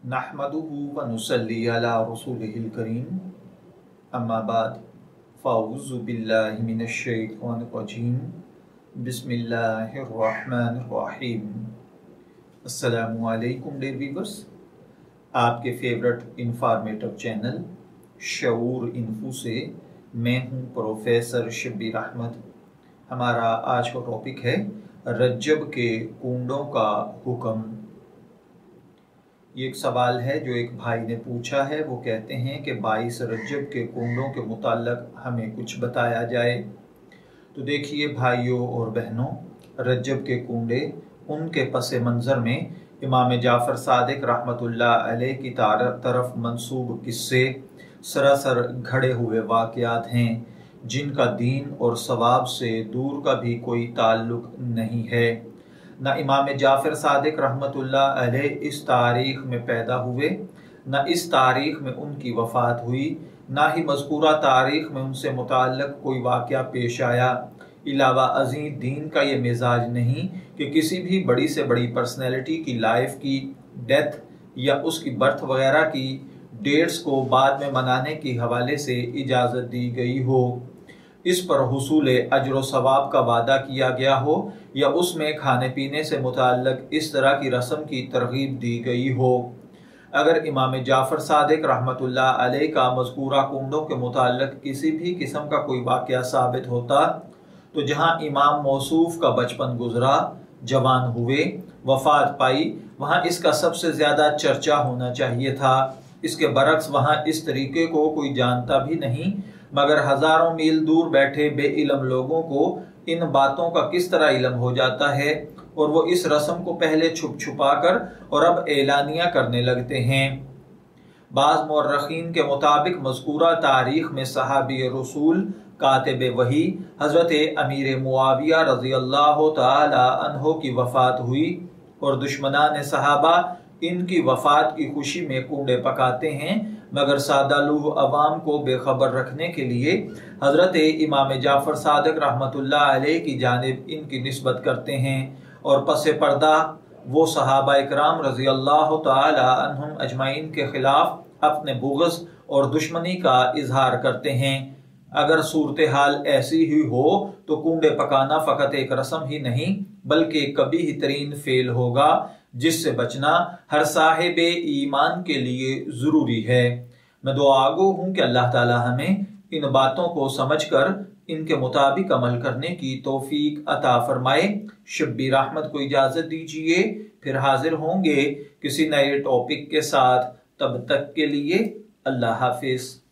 नहमदुहु व नुसल्ली अला रसूलिहिल करीम अम्मा बाद फ़अऊज़ु बिल्लाहि मिनश शैतानिर रजीम बिस्मिल्लाहिर रहमानिर रहीम। अस्सलामु अलैकुम डियर व्यूअर्स, आपके favourite informative channel Shaoor info से मैं हूं प्रोफेसर शब्बीर अहमद। हमारा आज का टॉपिक है रज्जब के कुंडों का हुक्म। ये एक सवाल है जो एक भाई ने पूछा है। वो कहते हैं कि 22 रज्जब के कुंडों के मुताल्लिक हमें कुछ बताया जाए। तो देखिए भाइयों और बहनों, रज्जब के कुंडे, उनके पस मंज़र में इमाम जाफ़र सादिक रहमतुल्लाह अलैह की तरफ मंसूब किस्से सरासर घड़े हुए वाक़यात हैं जिनका दीन और सवाब से दूर का भी कोई ताल्लुक नहीं है। न इमाम जाफ़र सादिक रहमतुल्लाह अलैह इस तारीख़ में पैदा हुए, न इस तारीख़ में उनकी वफ़ात हुई, न ही मज़कूरा तारीख़ में उनसे मुताल्लिक़ कोई वाक़या पेश आया। इलावा अज़ीम दीन का ये मिजाज नहीं कि किसी भी बड़ी से बड़ी पर्सनैलिटी की लाइफ की डेथ या उसकी बर्थ वगैरह की डेट्स को बाद में मनाने के हवाले से इजाज़त दी गई हो, इस पर हुसूल अजर व सवाब का वादा किया गया हो, या उसमें खाने पीने से मुताल्लिक़ इस तरह की रस्म की तरगीब दी गई हो। अगर इमाम जाफ़र सादिक रहमतुल्लाह अलैह का मज़कूरा कुंडों के मुताल्लिक़ किसी भी किस्म का कोई वाक़या साबित होता तो जहाँ इमाम मौसूफ का बचपन गुजरा, जवान हुए, वफ़ात पाई, वहाँ इसका सबसे ज़्यादा चर्चा होना चाहिए था। इसके बरक्स वहाँ इस तरीके को कोई जानता भी नहीं, मगर हज़ारों मील दूर बैठे बेइल्म लोगों को इन बातों का किस तरह इल्म हो जाता है और वो इस रस्म को पहले छुप छुपा कर और अब एलानिया करने लगते हैं। बाज़ मुअर्रिख़ीन के मुताबिक मज़कूरा तारीख़ में सहाबी रसूल कातिब वही हज़रत अमीर मुआविया रज़ी अल्लाह तआला अन्हो की वफ़ात हुई और दुश्मनान सहाबा इनकी वफ़ात की खुशी में कुंडे पकाते हैं, मगर सादालू अवाम को बेखबर रखने के लिए हज़रत इमाम जाफ़र सादिक रहमतुल्लाह अलैह की जानिब इनकी निस्बत करते हैं और पसे पर्दा वो सहाबा इकराम रज़ी अल्लाह तआला अन्हुम अजमाइन के ख़िलाफ़ अपने बुग़्ज़ और दुश्मनी का इजहार करते हैं। अगर सूरत हाल ऐसी ही हो तो कुंडे पकाना फ़कत एक रस्म ही नहीं बल्कि कबीह तरीन फेल होगा जिससे बचना हर साहिब ईमान के लिए ज़रूरी है। मैं दुआगो हूँ कि अल्लाह ताला हमें इन बातों को समझकर इनके मुताबिक अमल करने की तौफीक अता फरमाए। शब्बीर अहमद को इजाज़त दीजिए, फिर हाजिर होंगे किसी नए टॉपिक के साथ। तब तक के लिए अल्लाह हाफिज़।